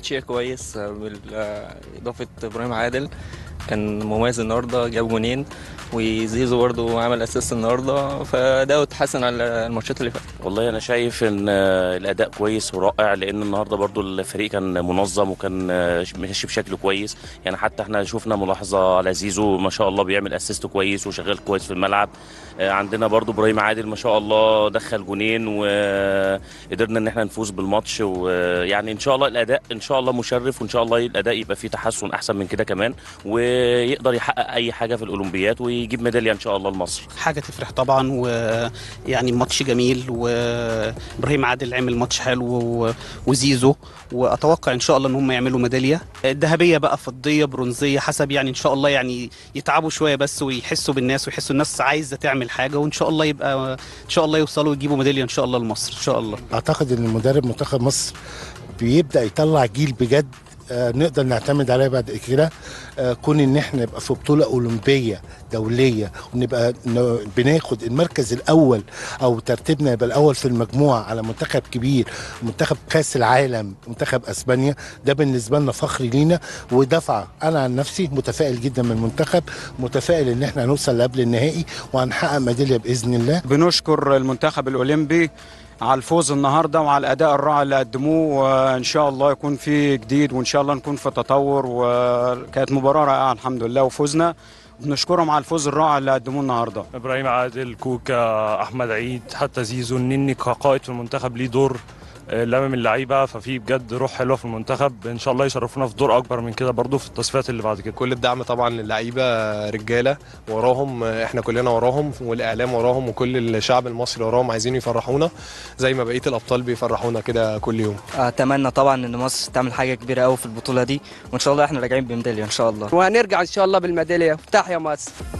ماتش كويس بإضافة إبراهيم عادل، كان مميز النهارده، جاب جونين، وزيزو برضه عمل اسيست النهارده، فده اتحسن على الماتشات اللي فاتت. والله انا شايف ان الاداء كويس ورائع، لان النهارده برضو الفريق كان منظم وكان ماشي بشكل كويس. يعني حتى احنا شفنا ملاحظه على زيزو ما شاء الله بيعمل اسيست كويس وشغال كويس في الملعب. عندنا برضو ابراهيم عادل ما شاء الله دخل جونين وقدرنا ان احنا نفوز بالماتش. ويعني ان شاء الله الاداء ان شاء الله مشرف، وان شاء الله الاداء يبقى فيه تحسن احسن من كده كمان، ويقدر يحقق اي حاجه في الاولمبياد ويجيب ميداليه ان شاء الله لمصر. حاجه تفرح طبعا، ويعني ماتش جميل، وابراهيم عادل عمل ماتش حلو وزيزو، واتوقع ان شاء الله ان هم يعملوا ميداليه ذهبيه بقى، فضيه، برونزيه، حسب يعني ان شاء الله. يعني يتعبوا شويه بس ويحسوا بالناس، ويحسوا الناس عايزه تعمل حاجه، وان شاء الله يبقى ان شاء الله يوصلوا ويجيبوا ميداليه ان شاء الله لمصر ان شاء الله. اعتقد ان مدرب منتخب مصر بيبدا يطلع جيل بجد نقدر نعتمد عليه بعد كده. كون ان احنا نبقى في بطوله اولمبيه دوليه، ونبقى بناخد المركز الاول او ترتيبنا يبقى الاول في المجموعه على منتخب كبير، منتخب كاس العالم، منتخب اسبانيا، ده بالنسبه لنا فخر لينا ودفعه. انا عن نفسي متفائل جدا من المنتخب، متفائل ان احنا هنوصل قبل النهائي وهنحقق ميداليه باذن الله. بنشكر المنتخب الاولمبي على الفوز النهارده وعلى الاداء الرائع اللي قدموه، وان شاء الله يكون في جديد، وان شاء الله نكون في تطور. وكانت مباراه رائعه الحمد لله وفوزنا. بنشكرهم على الفوز الرائع اللي قدموه النهارده. ابراهيم عادل، كوكا، احمد عيد، حتى زيزو، النني كقائد في المنتخب ليه دور لامم من اللعيبه، ففي بجد روح حلوه في المنتخب. ان شاء الله يشرفونا في دور اكبر من كده برضو في التصفيات اللي بعد كده. كل الدعم طبعا للعيبه، رجاله وراهم، احنا كلنا وراهم، والاعلام وراهم، وكل الشعب المصري وراهم، عايزين يفرحونا زي ما بقيه الابطال بيفرحونا كده كل يوم. اتمنى طبعا ان مصر تعمل حاجه كبيره قوي في البطوله دي، وان شاء الله احنا راجعين بميداليه ان شاء الله، وهنرجع ان شاء الله بالميداليه. افتح يا مصر.